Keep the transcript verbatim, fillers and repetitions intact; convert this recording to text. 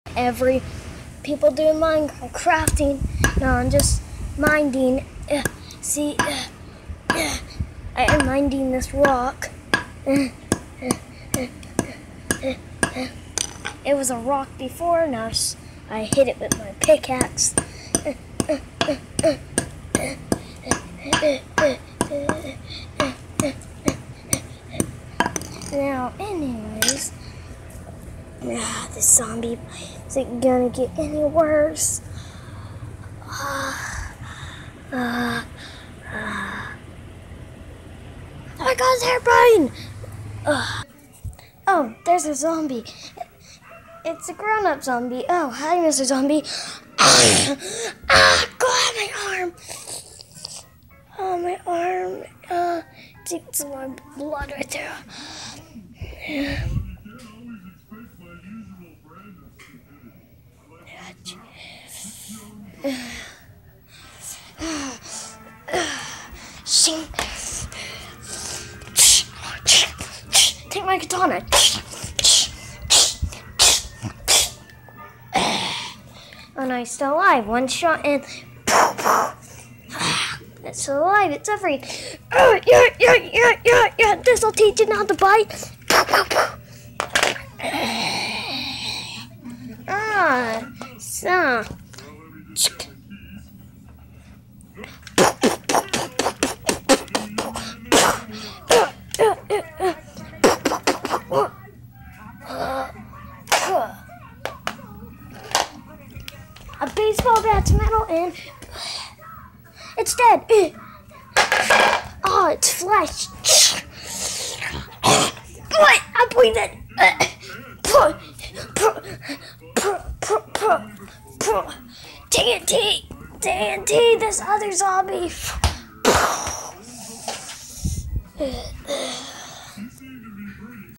Every people doing Minecraft crafting. No, I'm just minding. Uh, see, uh, uh, I am minding this rock. Uh, uh, uh, uh, uh. It was a rock before, now I hit it with my pickaxe. Uh, uh, uh, uh, uh, uh, uh, uh, uh, Now, anyways, ah, this zombie isn't gonna get any worse. Uh, uh, uh. Oh my God, his hair burning! Uh. Oh, there's a zombie. It's a grown-up zombie. Oh, hi, Mister Zombie. Ah, ah, God, my arm. Oh, my arm. Uh, it's my blood right there. Yeah. Shing. Take my katana. Oh no, he's still alive. One shot and it's still alive. It's suffering. Oh, yeah, yeah, yeah, yeah, yeah. This'll teach you how to bite. Ah, so. A baseball bat's metal and it's dead. Oh, it's flesh. What? I'm bleeding. T N T, T N T, this other zombie.